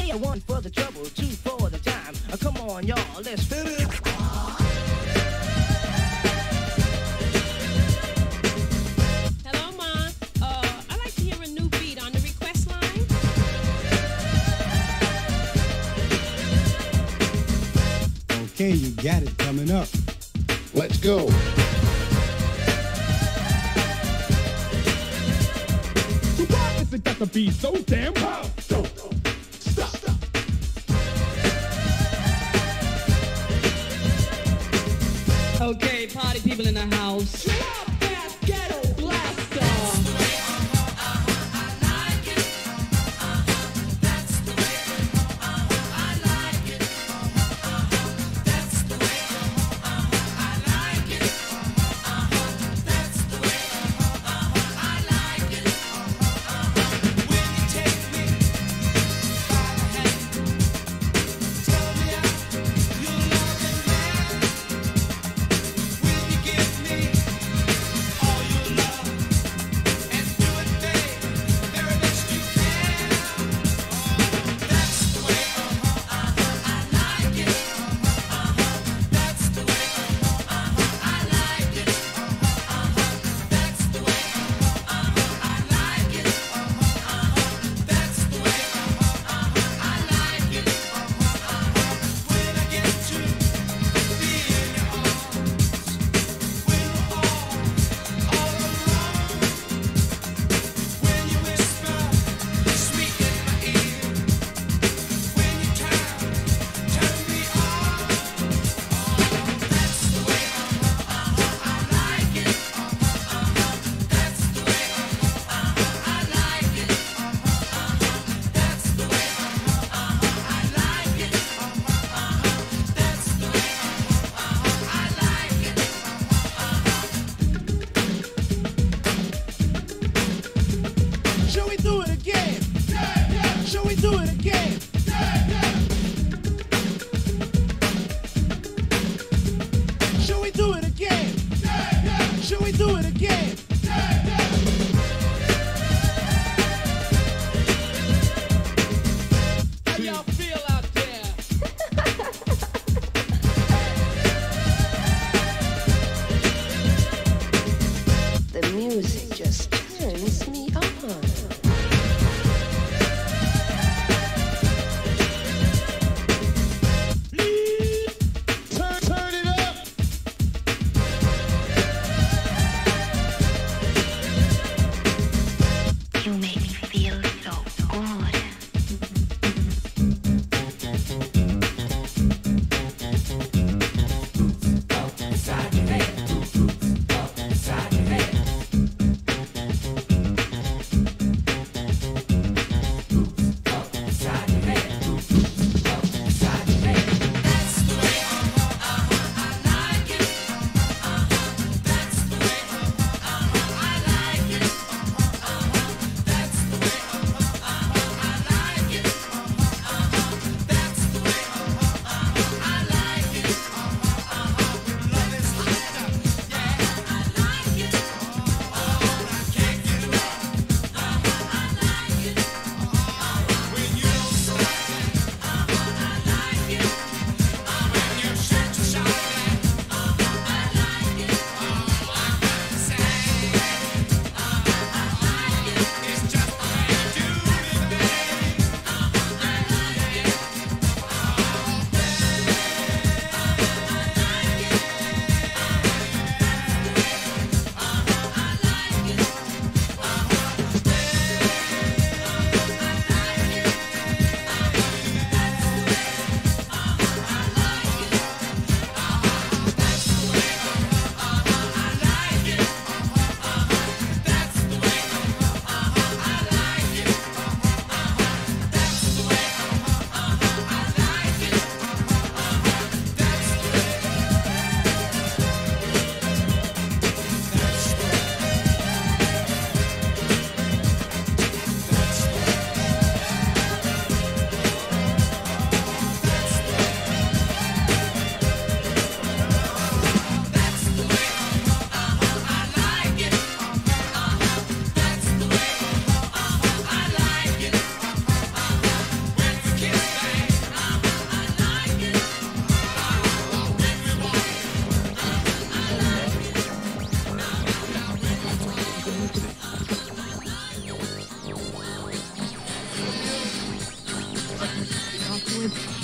A, one for the trouble, two for the time. Come on, y'all, let's fit it. Hello, Ma. I'd like to hear a new beat on the request line. Okay, you got it coming up. Let's go. So why is it got to be so damn loud? Don't stop. Okay, party people in the house. Drop that ghetto blaster. It's